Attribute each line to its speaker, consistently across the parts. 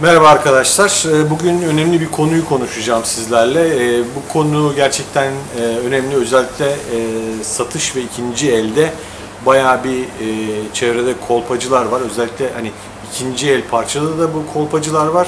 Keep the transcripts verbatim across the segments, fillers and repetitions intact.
Speaker 1: Merhaba arkadaşlar. Bugün önemli bir konuyu konuşacağım sizlerle. Bu konu gerçekten önemli. Özellikle satış ve ikinci elde bayağı bir çevrede kolpacılar var. Özellikle hani ikinci el parçada da bu kolpacılar var.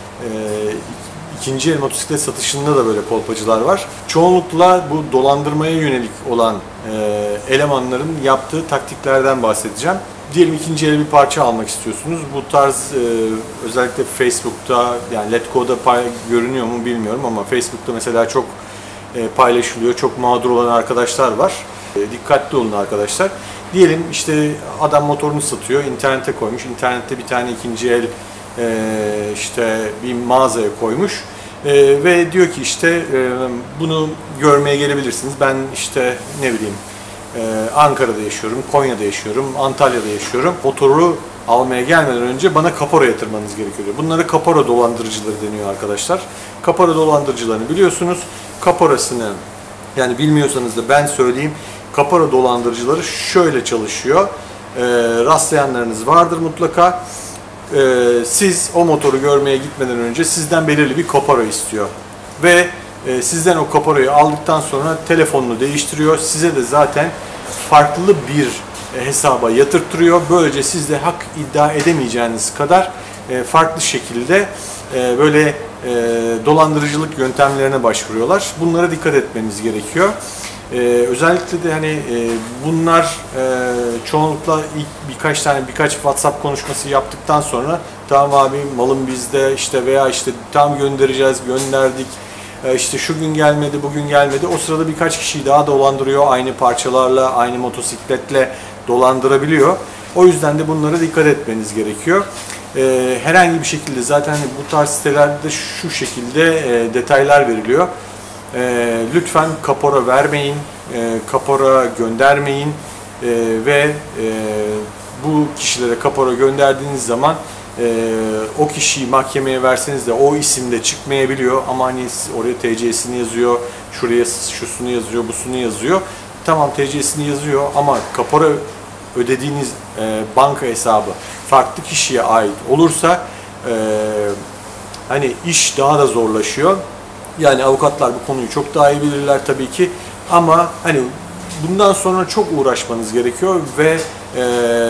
Speaker 1: İkinci el motosiklet satışında da böyle kolpacılar var. Çoğunlukla bu dolandırmaya yönelik olan elemanların yaptığı taktiklerden bahsedeceğim. Diyelim ikinci el bir parça almak istiyorsunuz. Bu tarz e, özellikle Facebook'ta, yani Letgo'da pay, görünüyor mu bilmiyorum ama Facebook'ta mesela çok e, paylaşılıyor. Çok mağdur olan arkadaşlar var. E, dikkatli olun arkadaşlar. Diyelim işte adam motorunu satıyor, internete koymuş. İnternette bir tane ikinci el e, işte bir mağazaya koymuş. E, ve diyor ki işte e, bunu görmeye gelebilirsiniz. Ben işte ne bileyim Ee, Ankara'da yaşıyorum, Konya'da yaşıyorum, Antalya'da yaşıyorum. Motoru almaya gelmeden önce bana kapora yatırmanız gerekiyor. Bunlara kapora dolandırıcıları deniyor arkadaşlar. Kapora dolandırıcılarını biliyorsunuz. Kaporasını, yani bilmiyorsanız da ben söyleyeyim. Kapora dolandırıcıları şöyle çalışıyor. Ee, rastlayanlarınız vardır mutlaka. Ee, siz o motoru görmeye gitmeden önce sizden belirli bir kapora istiyor. Ve sizden o kaporayı aldıktan sonra telefonunu değiştiriyor. Size de zaten farklı bir hesaba yatırtırıyor. Böylece siz de hak iddia edemeyeceğiniz kadar farklı şekilde böyle dolandırıcılık yöntemlerine başvuruyorlar. Bunlara dikkat etmeniz gerekiyor. Özellikle de hani bunlar çoğunlukla ilk birkaç tane birkaç WhatsApp konuşması yaptıktan sonra tamam abi malım bizde işte veya işte tam göndereceğiz, gönderdik. İşte şu gün gelmedi, bugün gelmedi. O sırada birkaç kişiyi daha dolandırıyor. Aynı parçalarla, aynı motosikletle dolandırabiliyor. O yüzden de bunlara dikkat etmeniz gerekiyor. Ee, herhangi bir şekilde zaten bu tarz sitelerde şu şekilde e, detaylar veriliyor. E, lütfen kapora vermeyin, e, kapora göndermeyin e, ve e, bu kişilere kapora gönderdiğiniz zaman Ee, o kişiyi mahkemeye verseniz de o isimde çıkmayabiliyor ama hani oraya T C'sini yazıyor, şuraya şusunu yazıyor, busunu yazıyor. Tamam T C'sini yazıyor ama kapora ödediğiniz e, banka hesabı farklı kişiye ait olursa e, hani iş daha da zorlaşıyor. Yani avukatlar bu konuyu çok daha iyi bilirler tabii ki ama hani bundan sonra çok uğraşmanız gerekiyor ve e,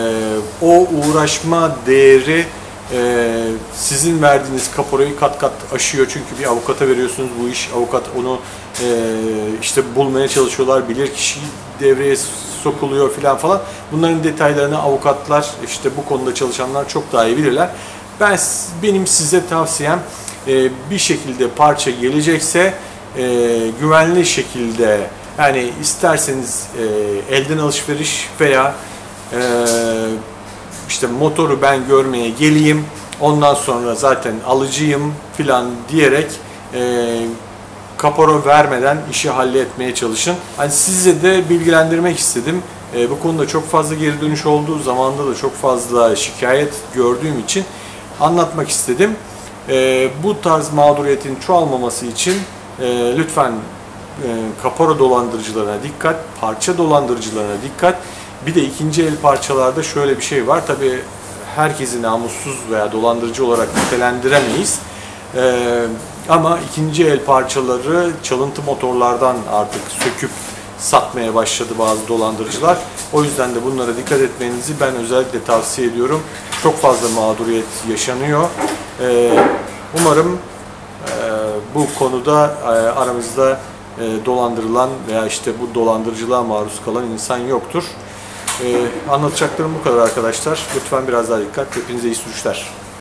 Speaker 1: o uğraşma değeri Ee, sizin verdiğiniz kaporayı kat kat aşıyor çünkü bir avukata veriyorsunuz bu iş, avukat onu e, işte bulmaya çalışıyorlar, bilirkişi devreye sokuluyor filan falan. Bunların detaylarını avukatlar, işte bu konuda çalışanlar çok daha iyi bilirler. Ben benim size tavsiyem e, bir şekilde parça gelecekse e, güvenli şekilde, yani isterseniz e, elden alışveriş veya e, İşte motoru ben görmeye geleyim, ondan sonra zaten alıcıyım filan diyerek e, kapora vermeden işi halletmeye çalışın. Hani size de bilgilendirmek istedim. E, bu konuda çok fazla geri dönüş olduğu zamanda da çok fazla şikayet gördüğüm için anlatmak istedim. E, bu tarz mağduriyetin çoğalmaması için e, lütfen e, kapora dolandırıcılarına dikkat, parça dolandırıcılarına dikkat. Bir de ikinci el parçalarda şöyle bir şey var. Tabii herkesi namussuz veya dolandırıcı olarak nitelendiremeyiz. Ee, ama ikinci el parçaları çalıntı motorlardan artık söküp satmaya başladı bazı dolandırıcılar. O yüzden de bunlara dikkat etmenizi ben özellikle tavsiye ediyorum. Çok fazla mağduriyet yaşanıyor. Ee, umarım e, bu konuda e, aramızda e, dolandırılan veya işte bu dolandırıcılığa maruz kalan insan yoktur. Ee, anlatacaklarım bu kadar arkadaşlar. Lütfen biraz daha dikkat. Hepinize iyi sürüşler.